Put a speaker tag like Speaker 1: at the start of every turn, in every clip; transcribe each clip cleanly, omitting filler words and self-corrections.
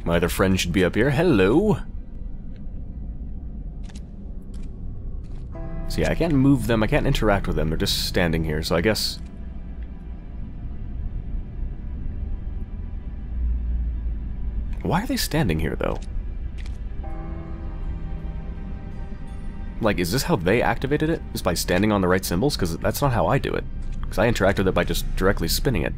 Speaker 1: My other friend should be up here. Hello! So yeah, I can't move them, I can't interact with them, they're just standing here, so I guess... Why are they standing here, though? Like, is this how they activated it? Is by standing on the right symbols? Because that's not how I do it. Because I interact with it by just directly spinning it.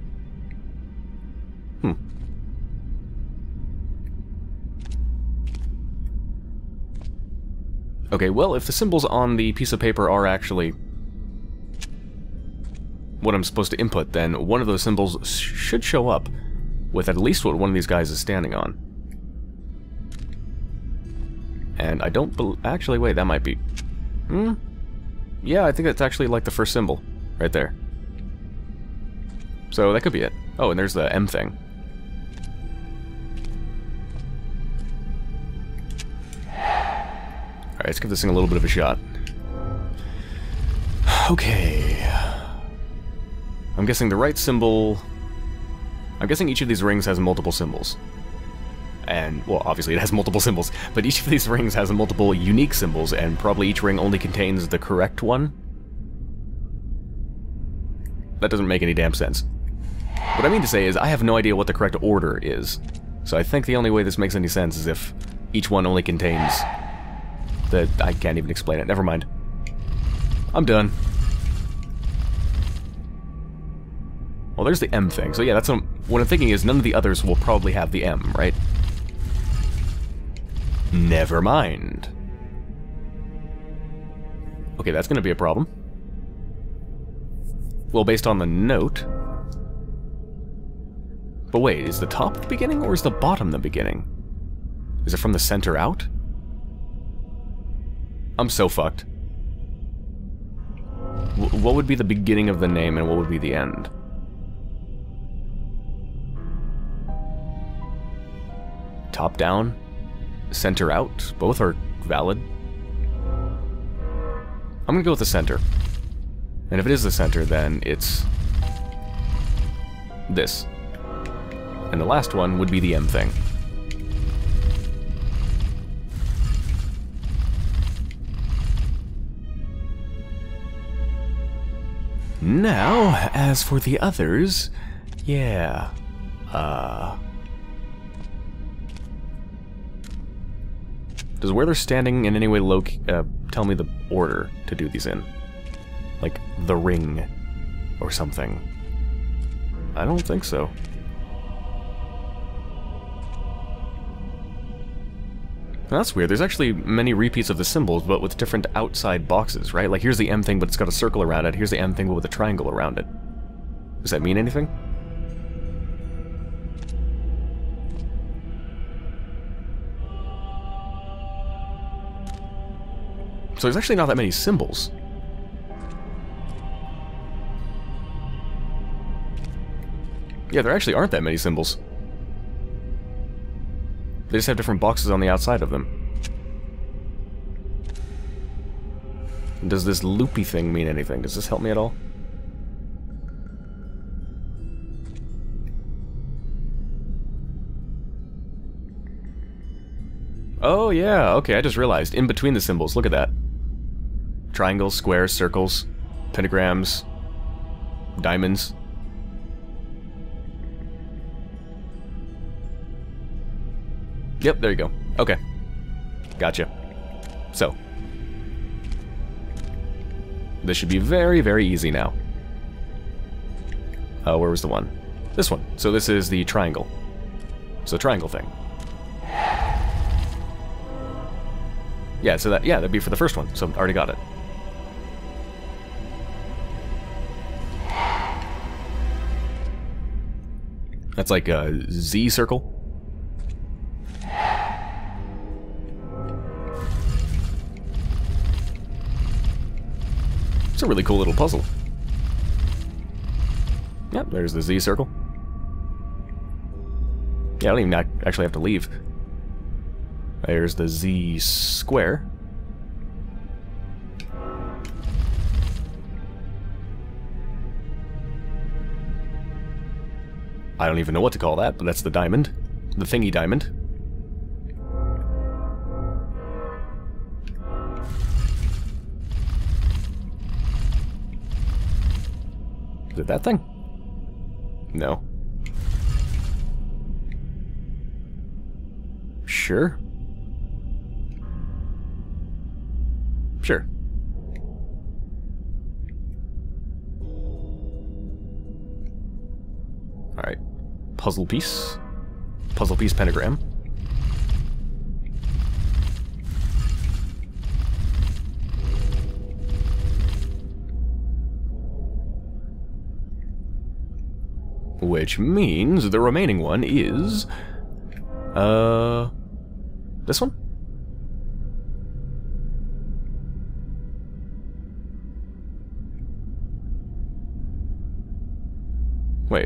Speaker 1: Okay, well, if the symbols on the piece of paper are actually what I'm supposed to input, then one of those symbols should show up with at least what one of these guys is standing on. And I don't actually, wait, that might be... Yeah, I think that's actually like the first symbol, right there. So that could be it. Oh, and there's the M thing. Alright, let's give this thing a little bit of a shot. Okay. I'm guessing the right symbol... I'm guessing each of these rings has multiple symbols. And, well, obviously it has multiple symbols, but each of these rings has multiple unique symbols, and probably each ring only contains the correct one. That doesn't make any damn sense. What I mean to say is, I have no idea what the correct order is. So I think the only way this makes any sense is if each one only contains... I can't even explain it, never mind. I'm done. Well, there's the M thing, so yeah, that's what I'm thinking is none of the others will probably have the M, right? Never mind. Okay, that's gonna be a problem. Well, based on the note... But wait, is the top the beginning, or is the bottom the beginning? Is it from the center out? I'm so fucked. What would be the beginning of the name, and what would be the end? Top down? Center out? Both are valid. I'm gonna go with the center. And if it is the center, then it's... this. And the last one would be the M thing. Now, as for the others... yeah... Does where they're standing in any way tell me the order to do these in? Like, the ring, or something. I don't think so. That's weird. There's actually many repeats of the symbols, but with different outside boxes, right? Like, here's the M thing, but it's got a circle around it. Here's the M thing, but with a triangle around it. Does that mean anything? So there's actually not that many symbols. Yeah, there actually aren't that many symbols. They just have different boxes on the outside of them. Does this loopy thing mean anything? Does this help me at all? Oh yeah, okay, I just realized. In between the symbols, look at that. Triangles, squares, circles, pentagrams, diamonds. Yep, there you go. Okay. Gotcha. So. This should be very, very easy now. Where was the one? This one. So this is the triangle. So triangle thing. Yeah, so that'd be for the first one. So I already got it. That's like a Z circle. It's a really cool little puzzle. Yep, there's the Z circle. Yeah, I don't even actually have to leave. There's the Z square. I don't even know what to call that, but that's the diamond. the thingy diamond. Is it that thing? No. Sure. Sure. Alright. Puzzle piece. Puzzle piece pentagram. Which means the remaining one is... this one? Wait.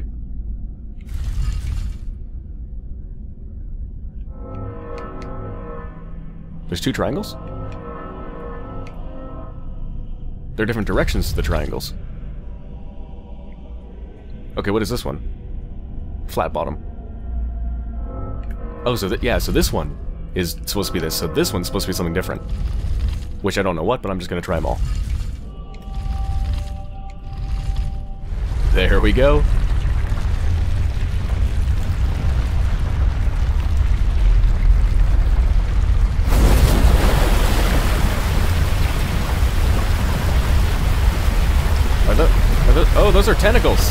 Speaker 1: There's two triangles? There are different directions to the triangles. Okay, what is this one? Flat bottom. Oh, so yeah, so this one is supposed to be this, so this one's supposed to be something different. Which I don't know what, but I'm just gonna try them all. There we go. Oh, those are tentacles.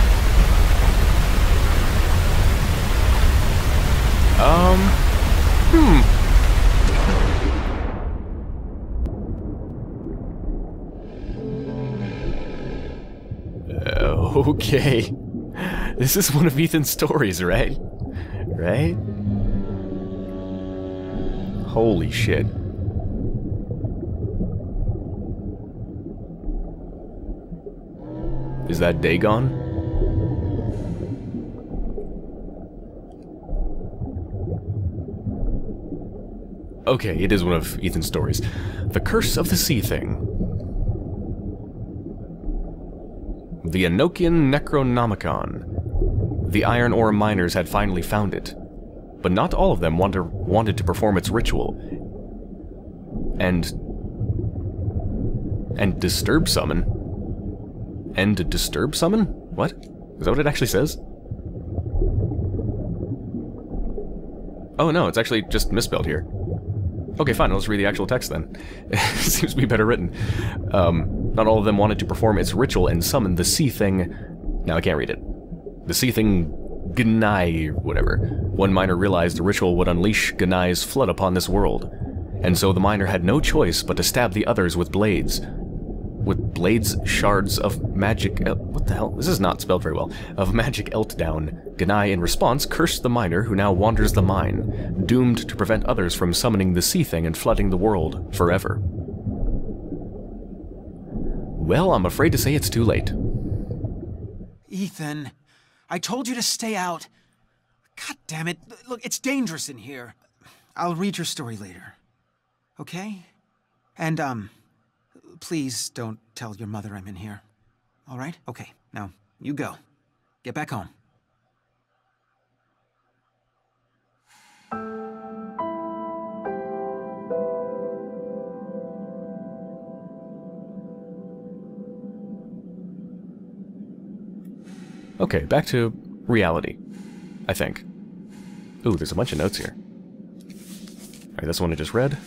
Speaker 1: Okay. This is one of Ethan's stories, right? Right? Holy shit. Is that Dagon? Okay, it is one of Ethan's stories. The Curse of the Sea Thing. The Enochian Necronomicon. The iron ore miners had finally found it, but not all of them wanted to perform its ritual. And disturb summon. And disturb summon? What? Is that what it actually says? Oh no, it's actually just misspelled here. Okay, fine, let's read the actual text then. It seems to be better written. Not all of them wanted to perform its ritual and summon the sea thing... Now I can't read it. The sea thing... Gnai, whatever. One miner realized the ritual would unleash Gnai's flood upon this world, and so the miner had no choice but to stab the others with blades. With blades, shards of magic... what the hell? This is not spelled very well. Of magic Eltdown. Gnai, in response, cursed the miner who now wanders the mine, doomed to prevent others from summoning the sea thing and flooding the world forever. Well, I'm afraid to say it's too late.
Speaker 2: Ethan, I told you to stay out. God damn it. Look, it's dangerous in here. I'll read your story later. Okay? And, please don't tell your mother I'm in here. All right? Okay, now, you go. Get back home.
Speaker 1: Okay, back to reality, I think. Ooh, there's a bunch of notes here. Alright, this one I just read.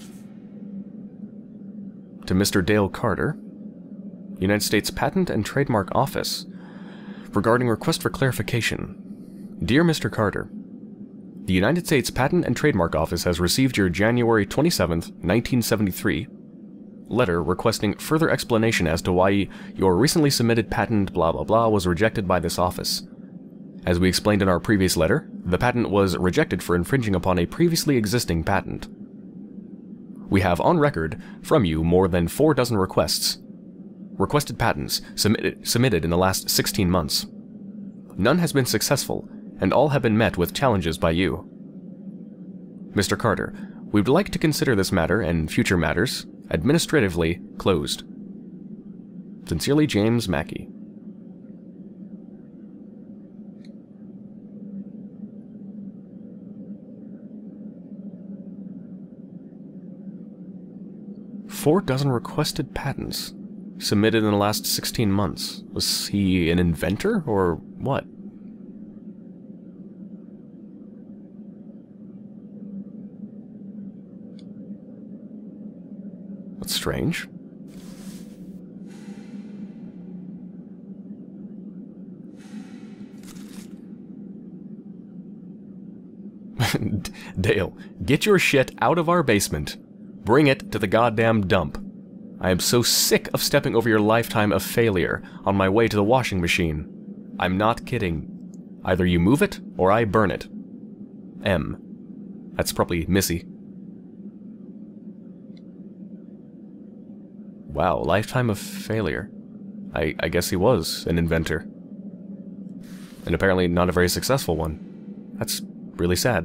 Speaker 1: To Mr. Dale Carter, United States Patent and Trademark Office, regarding request for clarification. Dear Mr. Carter, the United States Patent and Trademark Office has received your January 27th, 1973 letter requesting further explanation as to why your recently submitted patent blah blah blah was rejected by this office. As we explained in our previous letter, the patent was rejected for infringing upon a previously existing patent. We have on record from you more than 4 dozen requested patents submitted in the last 16 months. None has been successful, and all have been met with challenges by you. Mr. Carter, we would like to consider this matter and future matters administratively closed. Sincerely, James Mackey. 4 dozen requested patents submitted in the last 16 months. Was he an inventor, or what? That's strange. Dale, get your shit out of our basement. Bring it to the goddamn dump. I am so sick of stepping over your lifetime of failure on my way to the washing machine. I'm not kidding. Either you move it, or I burn it. M. That's probably Missy. Wow, lifetime of failure. I guess he was an inventor. And apparently not a very successful one. That's really sad.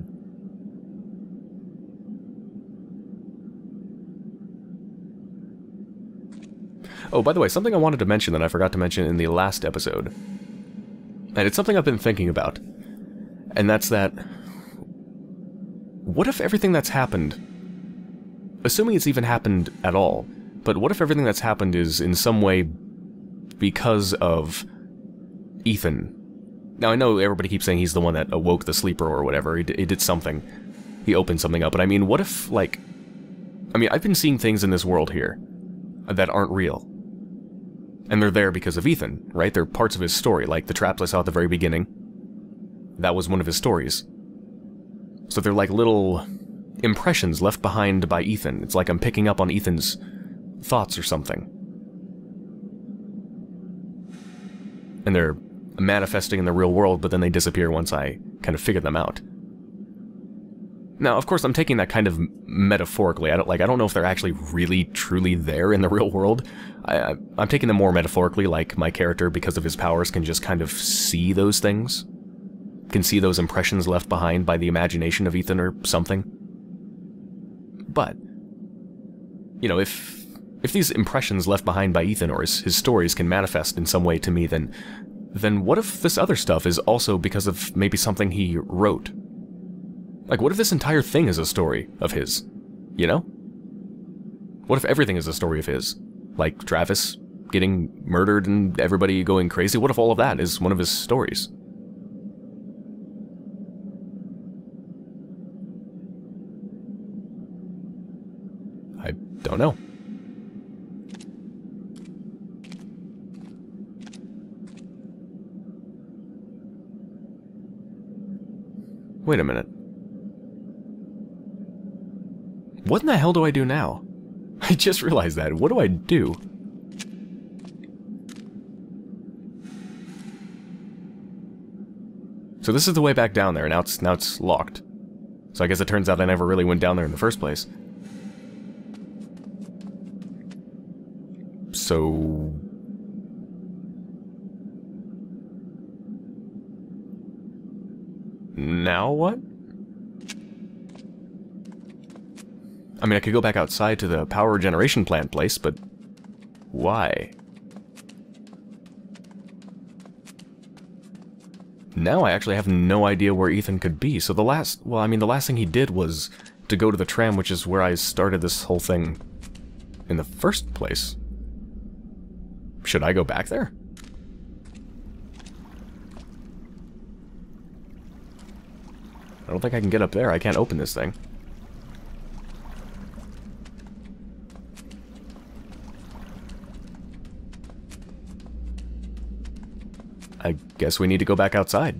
Speaker 1: Oh, by the way, something I wanted to mention that I forgot to mention in the last episode. And it's something I've been thinking about. And that's that... what if everything that's happened... assuming it's even happened at all, but what if everything that's happened is in some way because of Ethan? Now, I know everybody keeps saying he's the one that awoke the sleeper or whatever. He did something. He opened something up. But I mean, what if, like... I mean, I've been seeing things in this world here that aren't real. And they're there because of Ethan, right? They're parts of his story, like the traps I saw at the very beginning. That was one of his stories. So they're like little impressions left behind by Ethan. It's like I'm picking up on Ethan's thoughts or something. And they're manifesting in the real world, but then they disappear once I kind of figure them out. Now, of course, I'm taking that kind of metaphorically. I don't know if they're actually really, truly there in the real world. I'm taking them more metaphorically, like my character, because of his powers, can just kind of see those things. Can see those impressions left behind by the imagination of Ethan or something. But, you know, if these impressions left behind by Ethan or his stories can manifest in some way to me, then what if this other stuff is also because of maybe something he wrote? Like, what if this entire thing is a story of his? You know? What if everything is a story of his? Like Travis getting murdered and everybody going crazy? What if all of that is one of his stories? I don't know. Wait a minute. What in the hell do I do now? I just realized that. What do I do? So this is the way back down there, now it's locked. So I guess it turns out I never really went down there in the first place. So... now what? I mean, I could go back outside to the power generation plant place, but why? Now I actually have no idea where Ethan could be. So the last thing he did was to go to the tram, which is where I started this whole thing in the first place. Should I go back there? I don't think I can get up there. I can't open this thing. I guess we need to go back outside.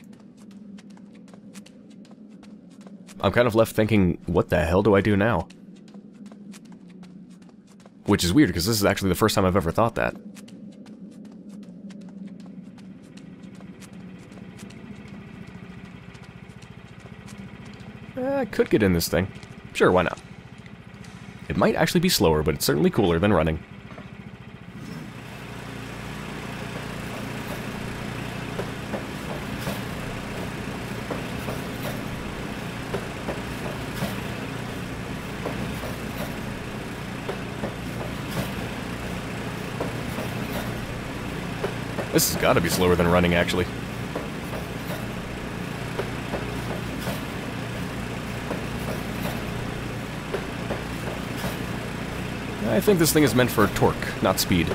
Speaker 1: I'm kind of left thinking, what the hell do I do now? Which is weird, because this is actually the first time I've ever thought that. I could get in this thing. Sure, why not? It might actually be slower, but it's certainly cooler than running. This has got to be slower than running, actually. I think this thing is meant for torque, not speed.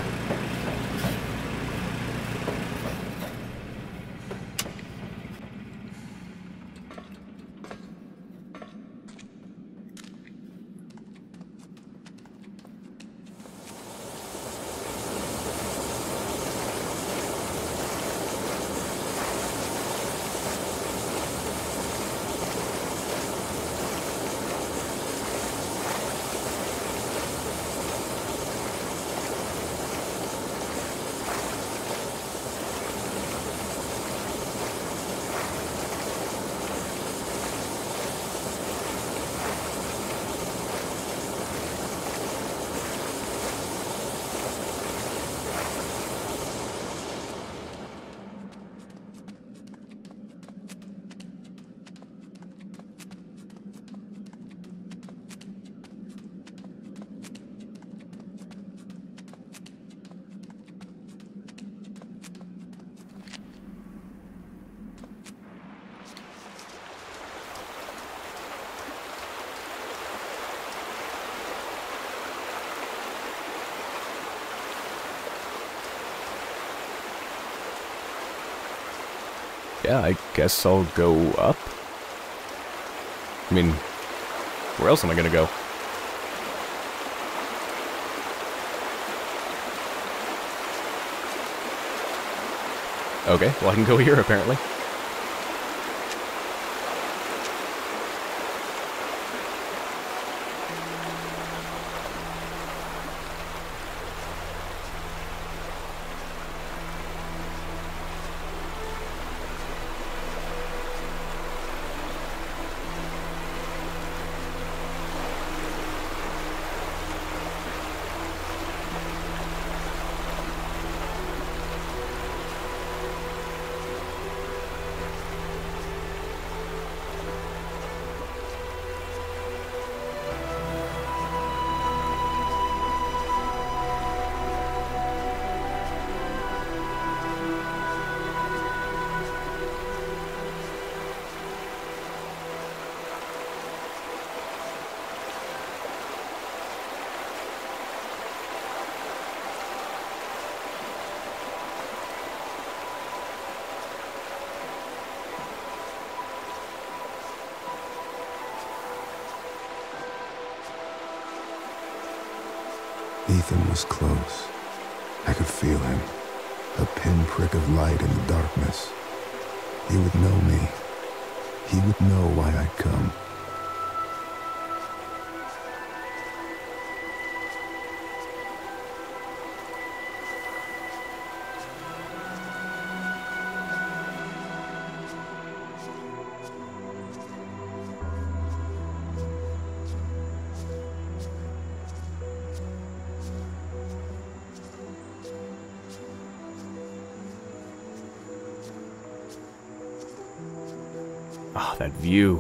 Speaker 1: Yeah, I guess I'll go up. I mean, where else am I gonna go? Okay, well I can go here apparently.
Speaker 3: Ethan was close. I could feel him, a pinprick of light in the darkness. He would know me. He would know why I'd come.
Speaker 1: Ah, that view.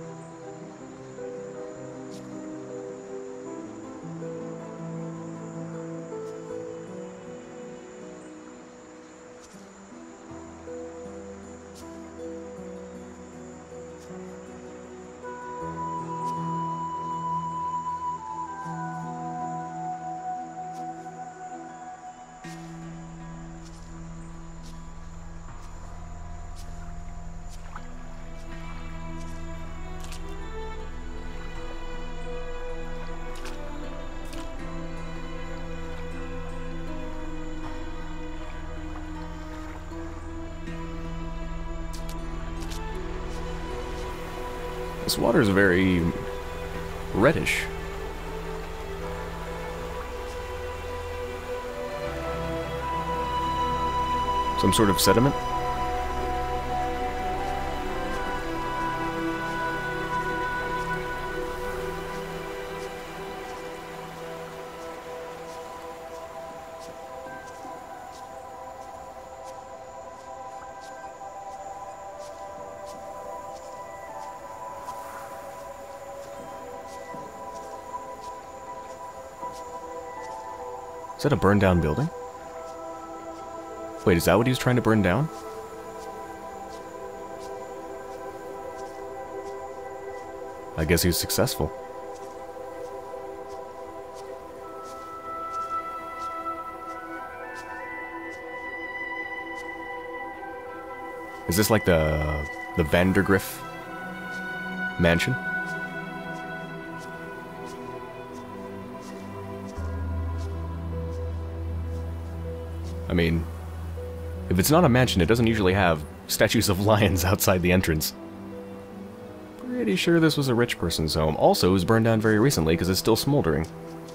Speaker 1: This water is very reddish. Some sort of sediment? Is that a burned down building? Wait, is that what he was trying to burn down? I guess he was successful. Is this like the Vandergriff mansion? I mean, if it's not a mansion, it doesn't usually have statues of lions outside the entrance. Pretty sure this was a rich person's home. Also, it was burned down very recently because it's still smoldering.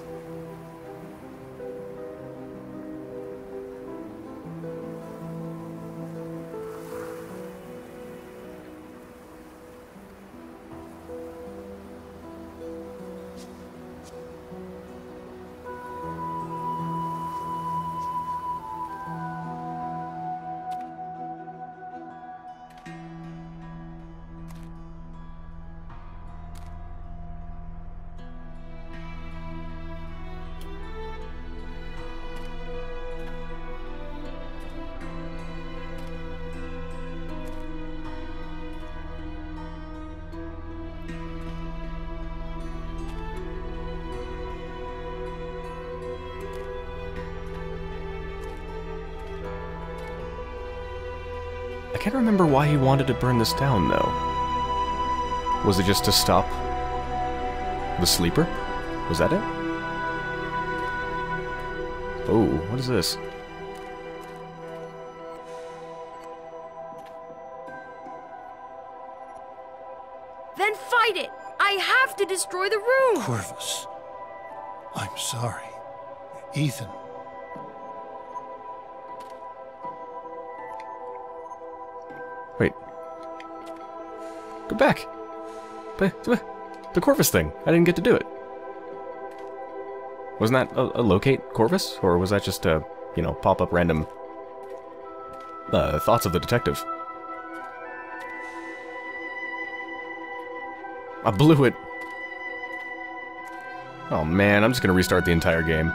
Speaker 1: I can't remember why he wanted to burn this down, though. Was it just to stop the sleeper? Was that it? Oh, what is this?
Speaker 4: Then fight it! I have to destroy the room!
Speaker 5: Corvus, I'm sorry. Ethan.
Speaker 1: Wait. Go back! The Corvus thing. I didn't get to do it. Wasn't that a locate Corvus? Or was that just a, you know, pop-up random thoughts of the detective? I blew it. Oh man, I'm just gonna restart the entire game.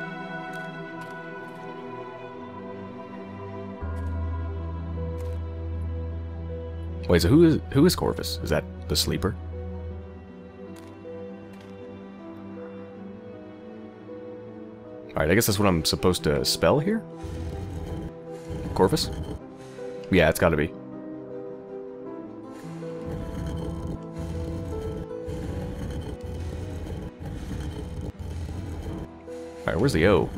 Speaker 1: Wait, so who is Corvus? Is that the sleeper? Alright, I guess that's what I'm supposed to spell here? Corvus? Yeah, it's gotta be. Alright, where's the O?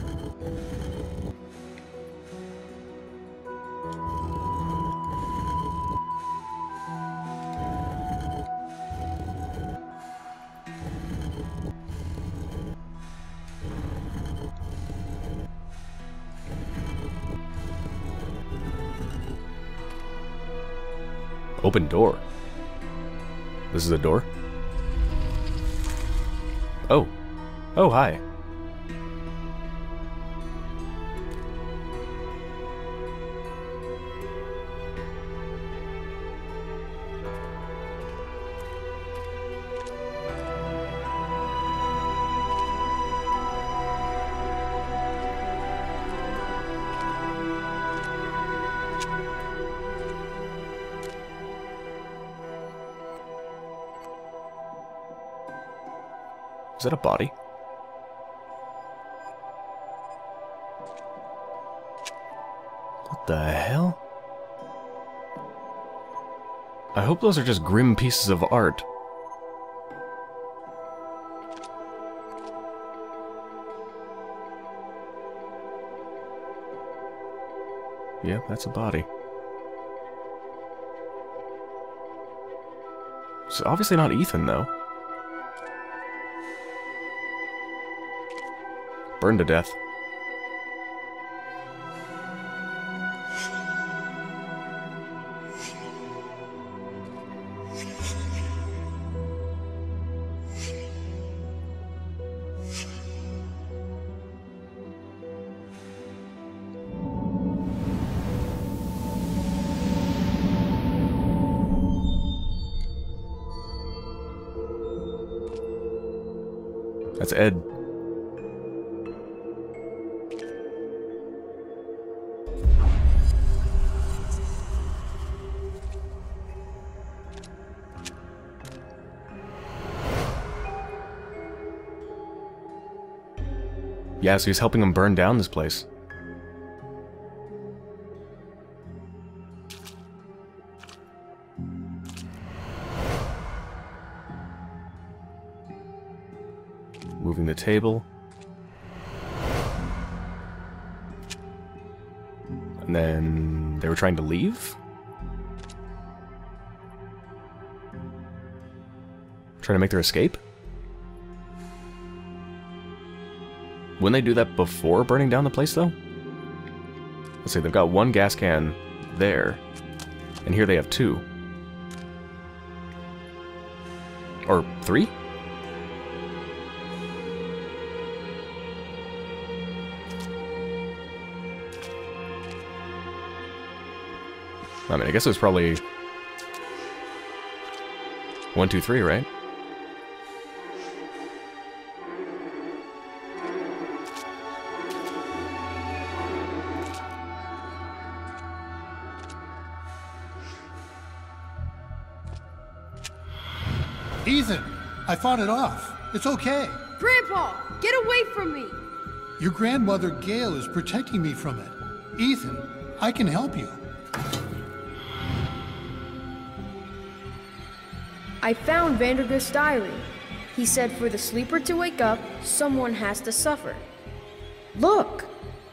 Speaker 1: Open door. This is a door? Oh. Oh, hi. Is that a body? What the hell? I hope those are just grim pieces of art. Yeah, that's a body. It's obviously not Ethan, though. Burned to death. That's Ed. Yeah, so he's helping him burn down this place. moving the table. And then they were trying to leave? Trying to make their escape? Wouldn't they do that before burning down the place, though? Let's see, they've got one gas can there, and here they have two. Or three? I mean, I guess it was probably 1, 2, 3, right?
Speaker 5: Ethan, I fought it off. It's okay.
Speaker 4: Grandpa, get away from me!
Speaker 5: Your grandmother Gail is protecting me from it. Ethan, I can help you.
Speaker 4: I found Vandergrift's diary. He said for the sleeper to wake up, someone has to suffer. Look!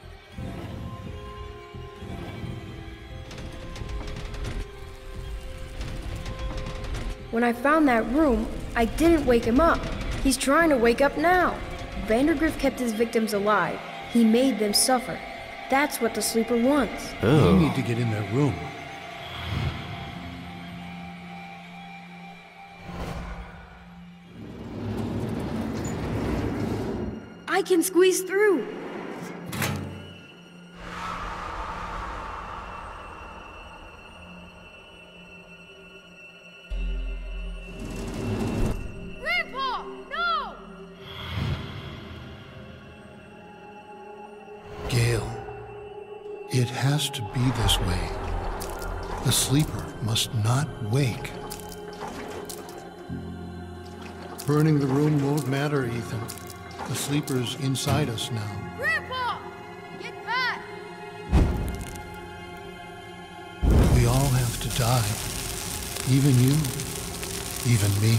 Speaker 4: When I found that room, I didn't wake him up. He's trying to wake up now. Vandergrift kept his victims alive. He made them suffer. That's what the sleeper wants.
Speaker 5: You need to get in that room.
Speaker 4: I can squeeze through. Grandpa, no!
Speaker 5: Gail, it has to be this way. The sleeper must not wake. Burning the room won't matter, Ethan. The sleeper's inside us now.
Speaker 4: Grandpa, get back!
Speaker 5: We all have to die. Even you, even me.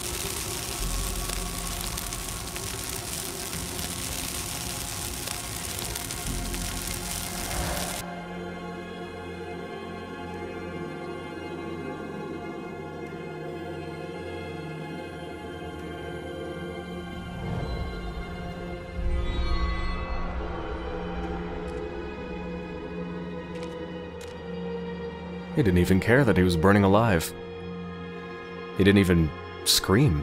Speaker 1: He didn't even care that he was burning alive. He didn't even scream.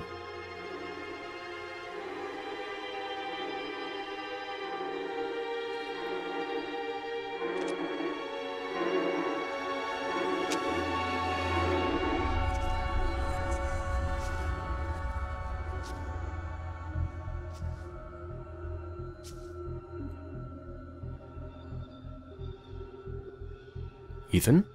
Speaker 1: Ethan?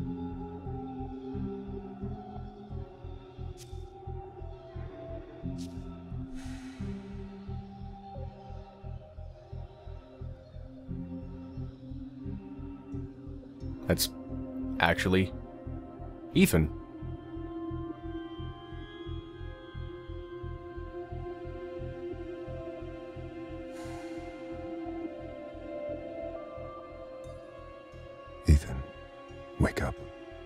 Speaker 1: That's actually Ethan.
Speaker 3: Ethan, wake up.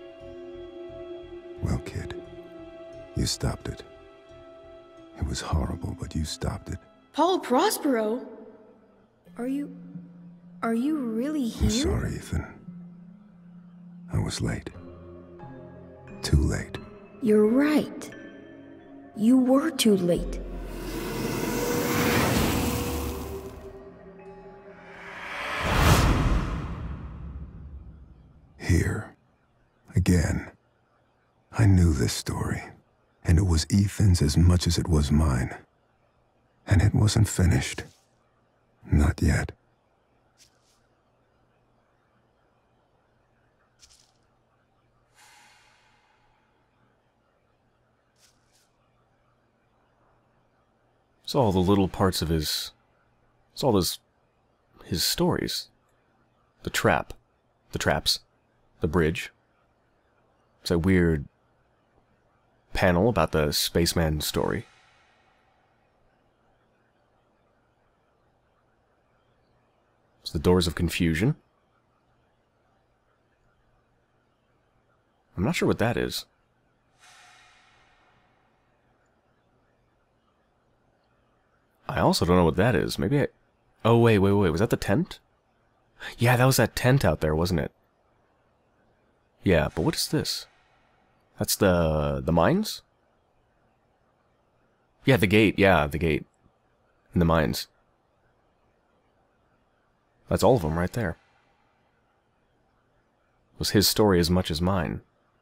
Speaker 3: Well, kid, you stopped it. It was horrible, but you stopped it.
Speaker 4: Paul Prospero? Are you really here?
Speaker 3: I'm sorry, Ethan. I was late. Too late.
Speaker 4: You're right. You were too late.
Speaker 3: Here. Again. I knew this story, and it was Ethan's as much as it was mine. And it wasn't finished. Not yet.
Speaker 1: It's all the little parts of his... It's all his stories. The trap. The traps. The bridge. It's a weird panel about the spaceman story. the Doors of Confusion. I'm not sure what that is. I also don't know what that is. Maybe I... Oh, wait. Was that the tent? Yeah, that was that tent out there, wasn't it? Yeah, but what is this? That's the mines? Yeah, the gate. Yeah, the gate. In the mines. That's all of them right there. It was his story as much as mine.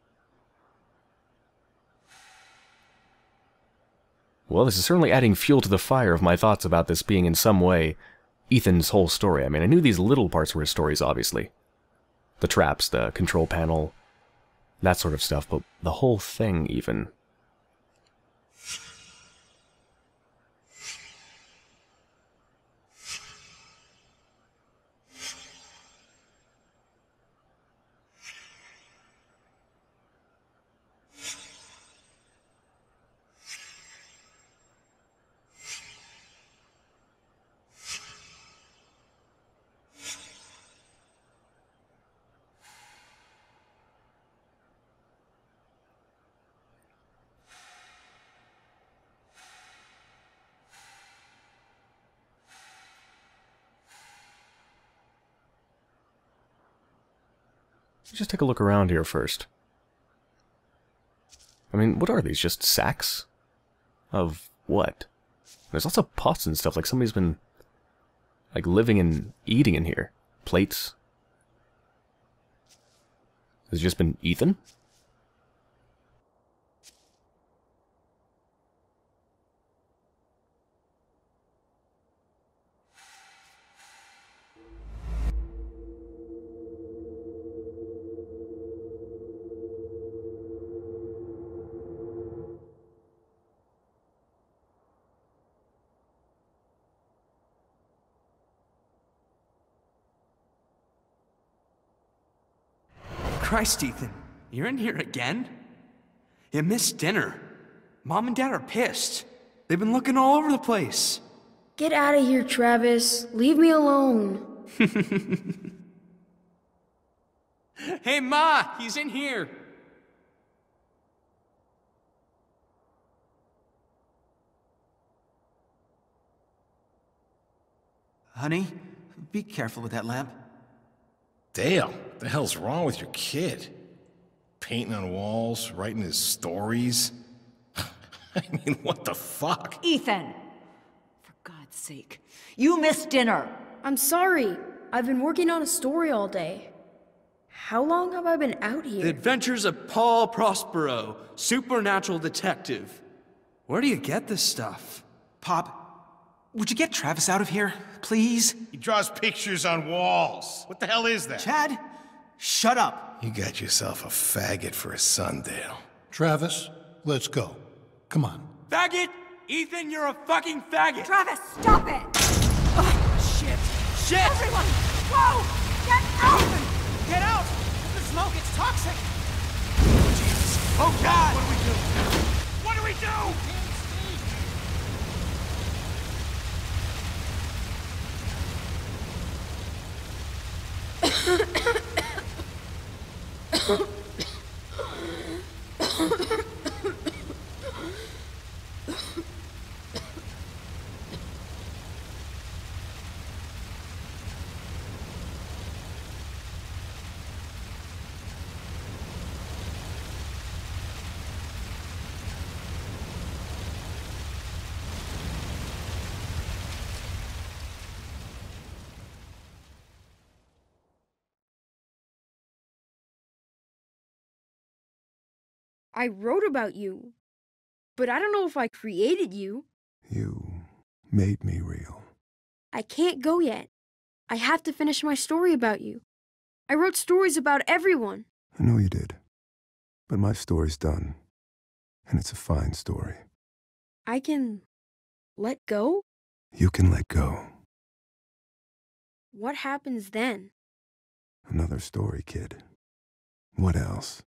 Speaker 1: Well, this is certainly adding fuel to the fire of my thoughts about this being in some way Ethan's whole story. I mean, I knew these little parts were his stories, obviously. The traps, the control panel, that sort of stuff, but the whole thing, even. Let's just take a look around here first. I mean, what are these? Just sacks? Of what? There's lots of pots and stuff, like somebody's been, like, living and eating in here. Plates. Has it just been Ethan?
Speaker 6: Christ, Ethan, you're in here again? You missed dinner. Mom and Dad are pissed. They've been looking all over the place.
Speaker 4: Get out of here, Travis. Leave me alone.
Speaker 6: Hey, Ma, he's in here.
Speaker 2: Honey, be careful with that lamp.
Speaker 7: Dale, what the hell's wrong with your kid? Painting on walls, writing his stories. I mean, what the fuck?
Speaker 8: Ethan! For God's sake, you missed dinner!
Speaker 4: I'm sorry. I've been working on a story all day. How long have I been out
Speaker 6: The
Speaker 4: here?
Speaker 6: Adventures of Paul Prospero, supernatural detective. Where do you get this stuff?
Speaker 2: Pop, would you get Travis out of here, please?
Speaker 7: He draws pictures on walls. What the hell is that?
Speaker 2: Chad, shut up.
Speaker 7: You got yourself a faggot for a son, Dale.
Speaker 5: Travis, let's go. Come on.
Speaker 6: Faggot! Ethan, you're a fucking faggot!
Speaker 8: Travis, stop it!
Speaker 6: Shit! Shit!
Speaker 8: Everyone, whoa! Get out!
Speaker 2: Get out! The smoke, it's toxic!
Speaker 6: Oh God! What do we do? What do we do?
Speaker 4: I wrote about you, but I don't know if I created you.
Speaker 3: You made me real.
Speaker 4: I can't go yet. I have to finish my story about you. I wrote stories about everyone.
Speaker 3: I know you did. But my story's done. And it's a fine story.
Speaker 4: I can let go?
Speaker 3: You can let go.
Speaker 4: What happens then?
Speaker 3: Another story, kid. What else?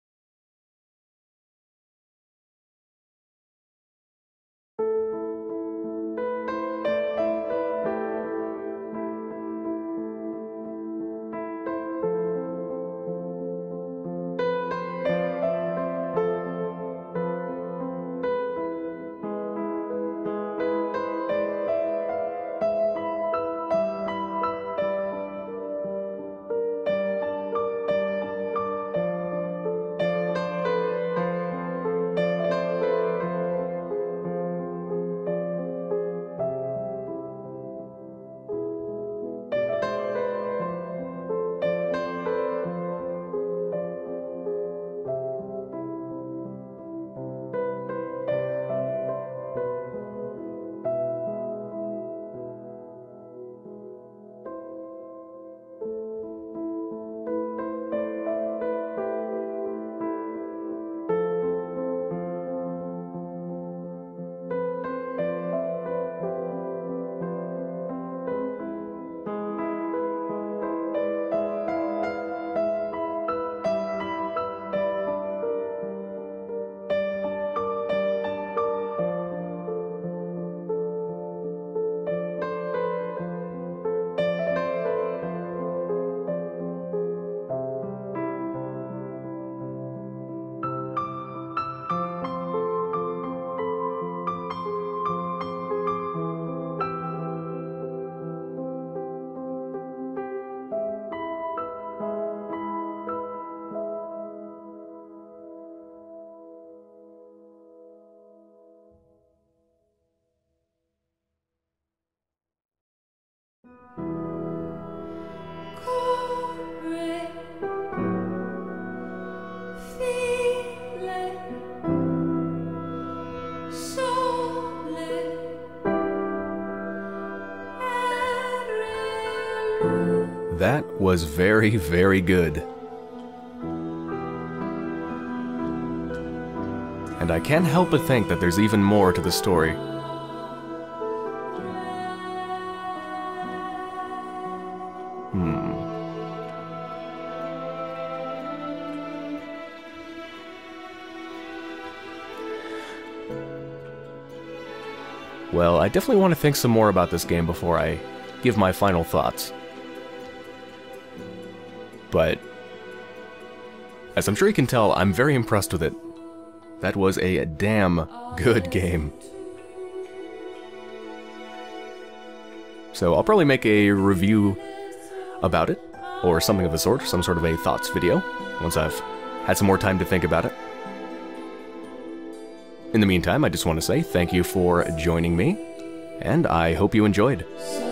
Speaker 1: was very, very good. And I can't help but think that there's even more to the story. Well, I definitely want to think some more about this game before I give my final thoughts. But, as I'm sure you can tell, I'm very impressed with it. That was a damn good game. So I'll probably make a review about it, or something of the sort, some sort of a thoughts video, once I've had some more time to think about it. In the meantime, I just want to say thank you for joining me, and I hope you enjoyed.